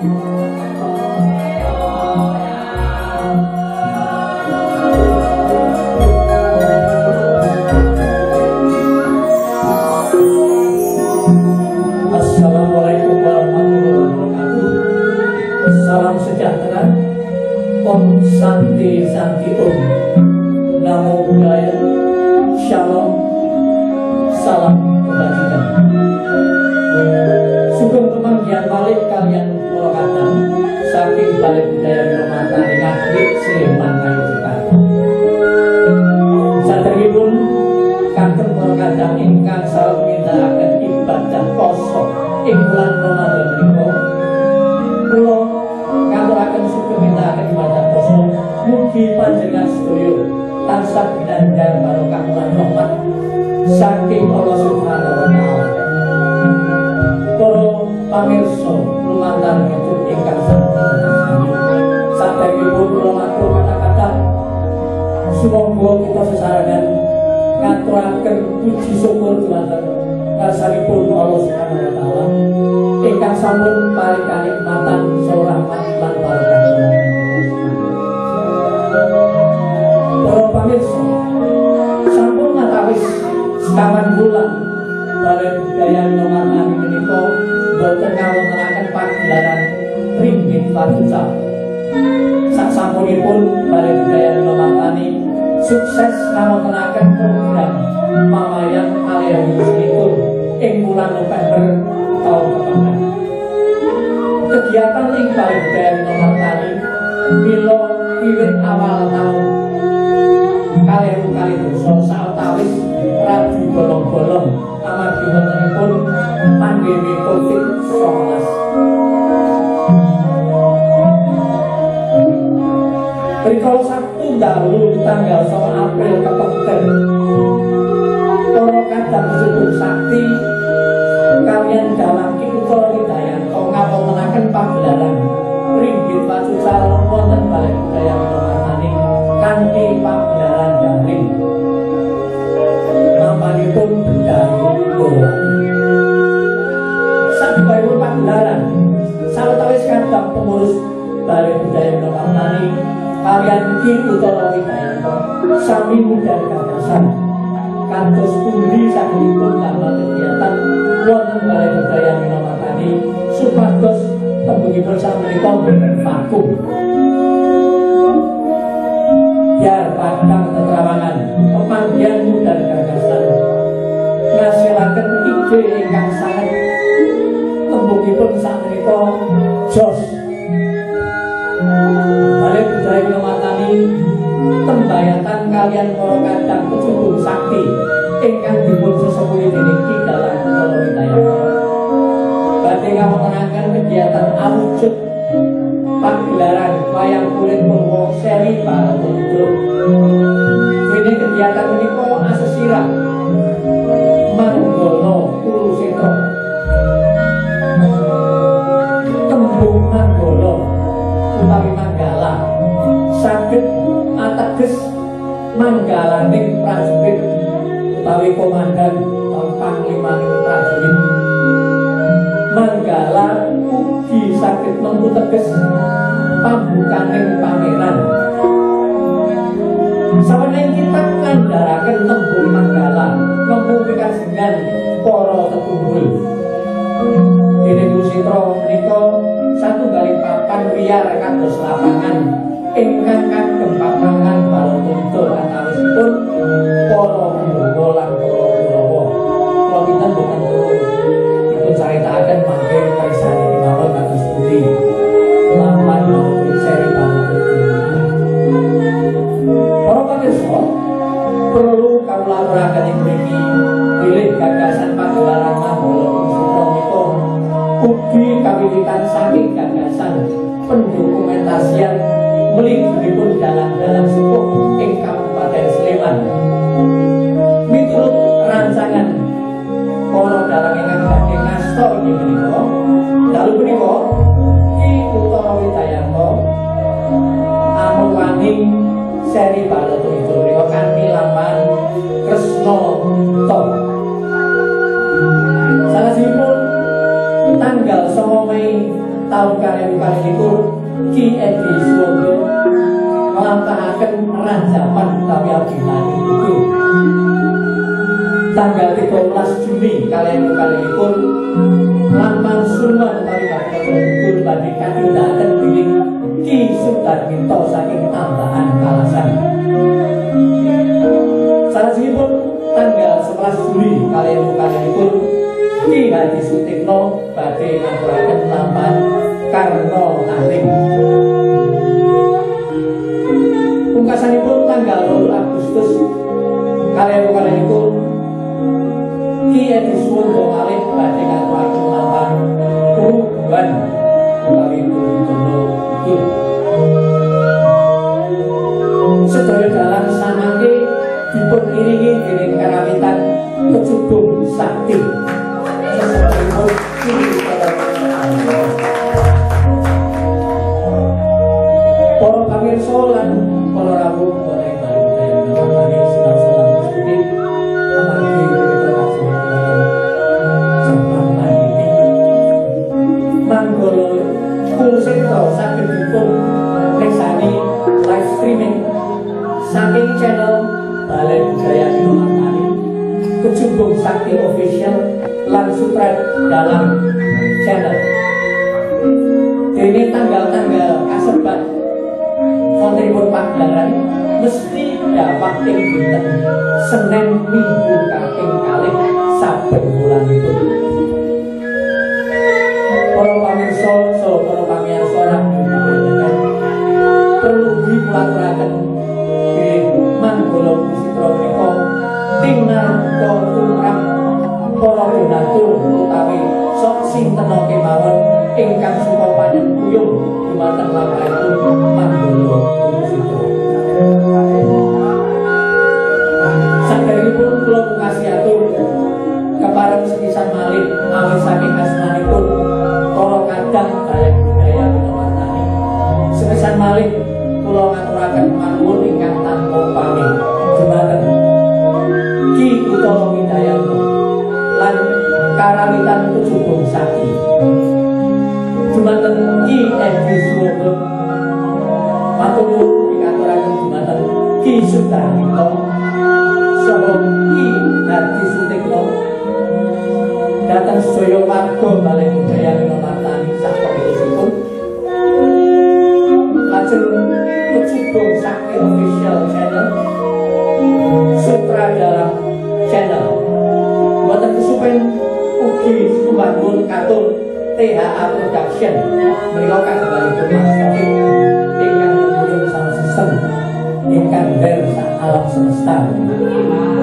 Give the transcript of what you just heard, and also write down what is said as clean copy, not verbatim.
Assalamualaikum warahmatullahi wabarakatuh. Salam sejahtera, Om Santi Santi Om, Namo Buddhaya, Shalom, salam kebajikan. Sugeng pemanggihan balik kalian Purwokadang saking Balai Budaya Winomatani Ngaglik Sleman Ngayogyakarta. Saderengipun kagem Purwokadang ingkang sampun nindakaken ibadah poso ing bulan Ramadan menika, kula ngaturaken sugeng nindakaken ibadah poso mugi panjenengan sedaya tansah binandhang barokah lan rahmat saking Allah Subhanahu wa taala. Para pamirsa lumantar hidup ingkang sampun saderengipun kula matur kata-kata sumangga kita sesarengan ngaturaken puji syukur dhumateng ngarsanipun Allah Subhanahu wa taala ingkang sampun paring kanikmatan saha rahmat lan barokah. Para pamirsa, sampun ngantawis sekawan bulan Balai Budaya Winomatani menika boten ngawontenaken pagelaran Ringgit Paduka. Sasampunipun Balai Budaya Winomatani sukses ngawontenaken program Mawayang Aliyawisipun ing bulan November tahun kepengin. Kegiatan ing Balai Budaya Winomatani mila wiwit awal tahun 2022 sawetawis rabi bolong-bolong amargi wontenipun pandemi Covid-19. Rikala Sabtu dalu tanggal 9 April kepengker Purwokadang Cukup Sakti kaliyan Dalang Ki Utara Widayanto ngawontenaken pagelaran Ringgit Paduka wonten Balai Budaya Winomatani kanthi pagelaran daring. Namanipun Bedahi Purwani. Sampun pagelaran sawetawis kadang pengurus Balai Budaya Winomatani kaliyan Ki Utara Widayanto sami mudah gagasan kantos pundi sakinipun damel kegiatan wonten Balai Budaya Winomatani supados tembungipun sapunika boten vakum. Biar padang teterawangan pemanggihan mudah gagasan ngasilaken ide ingkang sanget tembungipun sapunika jos. Balai Budaya Winomatani tembayatan kalian Purwokadang Cukup Sakti ingkang dipun sesepuhi dening Ki Dalang Utara Widayanto badhe ngawontenaken kegiatan awujud pagelaran wayang kulit Purwo seri Balatuntuk. Dene kegiatan menika asesirah Manggala Kurusetra. Tembung Manggala utawi Manggala saged ateges manggalaning prajurit utawi komandan panglimaning prajurit. Manggala ugi saged mengku teges pambukaning pangeran. Saweneng kita ngandharaken tembung Manggala mengku pikajengan para tetunggul. Dene Kurusetra menika satunggaling papan wiyar kados lapangan ingkang kagem papangan Balatuntuk antawisipun para Pandhawa lan para Kurawa. Kula pinten boten dipun caritakaken mangke kaisane mawon kados pundi lapan seri Balatuntuk. Para pamirsa, perlu kawula aturaken ing mriki bilih gagasan pagelaran Manggala Kurusetra menika ugi kawiwitan saking gagasan pendokumentasian mlinggunipun dalang-dalang sepuh ing Kabupaten Sleman. Miturut rancangan para dalang ingkang badhe ngasta inggih menika, dalu punika Ki Utara Widayanto amurwani seri Balatuntuk menika kanthi laman Kresna Top. Salahipun tanggal 9 Mei tahun kalih-kalihipun Ki Edi Suwondo nglampahaken ranjapan utawi abdinani buku tanggal 13 Juni kalih-kalihipun lampah suman utawi buku badhe kandhutaken dening Ki Sudarminto saking Tambahan Kalasan. Salajengipun tanggal 11 Juli kalih-kalihipun Ki Hadi Sutikno badhe ngaturaken lampahan Karno Aling. Pungkasanipun tanggal 2 Agustus kalih-kalihipun Ki Edi Suwondo malih badhe ngaturaken lampahan Perubahan utawi Bono Kidul. Sedaya dalang samangke dipun iringi dening karawitan kecubung sakti. Para pamirsa lan para rawuh para ingkang badhe sinau-sinau Gusti amargi kita kesempatan ini manggala Kulsitra saged dipun mirsani live streaming saking channel Balai Budaya Dinomartani Kecubung Sakti Official lan Suprat dalam channel. Dene tanggal-tanggal kasebat wontenipun pagelaran mesti dapat ing dinten Senin Minggu kaping kalih saben wulanipun. Para pamirsa saha para pamirsa lan perlu dipulaturaken bilih manggala Kusitra menika tinarta tumrap para donatur utawi sok sinten kemawon ingkang suka panyengkuyung dumateng lamrahipun manggala Kusitra. Saderengipun kula pungkasiatur kepareng sepisan malih awit saking asmanipun para kadang Balai Budaya Dinomartani. Sepisan malih kula ngaturaken panuwun ingkang tanpa pamit dumateng Ki Utama Widayanto lan karawitan Kecubung Sakti. Dumateng Ki Edi Suwondo matur nuwun ngaturaken dumateng Ki Sudarminto saha Ki Hadi Sutikno dhateng sedaya warga Balai Budaya Dinomartani saperlusipun. Lajeng Kecubung Sakti Official Channel, Sutradara Channel, boten kesupen ugi sumbangun katur THA Production menika kagunganipun Mas Taufik ingkang nyuwun sama sistem ingkang ber sak alam semesta.